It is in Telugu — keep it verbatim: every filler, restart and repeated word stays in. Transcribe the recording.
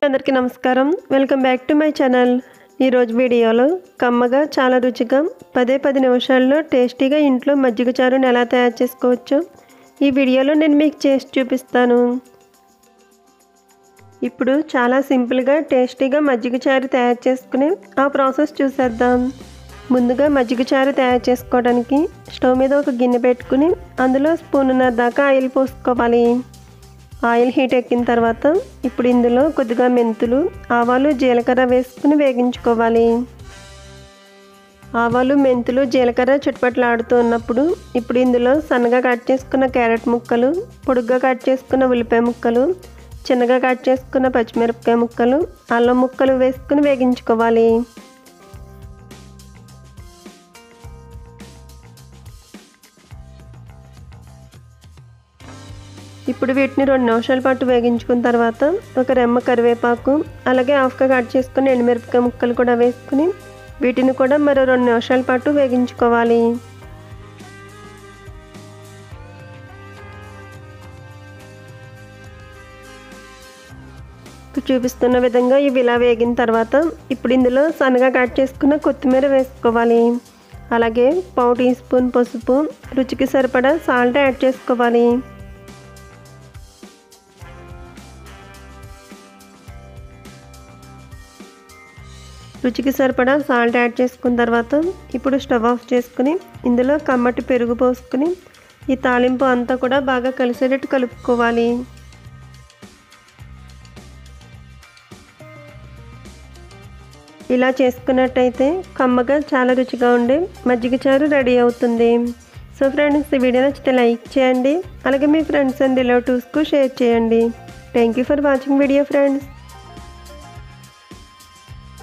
అందరికీ నమస్కారం welcome back to my channel. ఈ రోజు వీడియోలో కమ్మగా చాలా రుచిగా పదే పది నిమిషాల్లో టేస్టీగా ఇంట్లో మజ్జిగ చారుని ఎలా తయారు చేసుకోవచ్చో ఈ వీడియోలో నేను మీకు చేసి చూపిస్తాను। ఇప్పుడు చాలా సింపుల్ గా టేస్టీగా మజ్జిగ చారు తయారు చేసుకునే ఆ ప్రాసెస్ చూసేద్దాం। ముందుగా మజ్జిగ చారు తయారు చేసుకోవడానికి స్టవ్ మీద ఒక గిన్నె పెట్టుకుని అందులో స్పూన్నర దాకా ఆయిల్ పోసుకోవాలి। ఆయిల్ హీట్ ఎక్కిన తర్వాత ఇప్పుడు ఇందులో కొద్దిగా మెంతులు ఆవాలు జీలకర్ర వేసుకుని వేగించుకోవాలి। ఆవాలు మెంతులు జీలకర్ర చిటపటలాడుతూ ఉన్నప్పుడు ఇప్పుడు ఇందులో సన్నగా కట్ చేసుకున్న క్యారెట్ ముక్కలు పొడుగ్గా కట్ చేసుకున్న ఉల్లిపాయ ముక్కలు చిన్నగా కట్ చేసుకున్న పచ్చిమిరపకాయ ముక్కలు అల్లం ముక్కలు వేసుకుని వేగించుకోవాలి। ఇప్పుడు వీటిని రెండు నిమిషాల పాటు వేగించుకున్న తర్వాత ఒక రెమ్మ కరివేపాకు అలాగే హాఫ్గా కట్ చేసుకుని ఎండుమిరపకాయ ముక్కలు కూడా వేసుకుని వీటిని కూడా మరో రెండు నిమిషాల పాటు వేగించుకోవాలి। చూపిస్తున్న విధంగా ఇవి ఇలా వేగిన తర్వాత ఇప్పుడు ఇందులో సన్నగా కట్ చేసుకున్న కొత్తిమీర వేసుకోవాలి। అలాగే పావు టీ స్పూన్ పసుపు రుచికి సరిపడా సాల్ట్ యాడ్ చేసుకోవాలి। రుచికి సరిపడా సాల్ట్ యాడ్ చేసుకున్న తర్వాత ఇప్పుడు స్టవ్ ఆఫ్ చేసుకుని ఇందులో కమ్మటి పెరుగు పోసుకుని ఈ తాలింపు అంతా కూడా బాగా కలిసేటట్టు కలుపుకోవాలి। ఇలా చేసుకున్నట్టయితే కమ్మగా చాలా రుచిగా ఉండే మజ్జిగ చారు రెడీ అవుతుంది। సో ఫ్రెండ్స్, ఈ వీడియో నచ్చితే లైక్ చేయండి, అలాగే మీ ఫ్రెండ్స్ అండ్ రిలేటివ్స్కు షేర్ చేయండి। Thank you for watching video friends.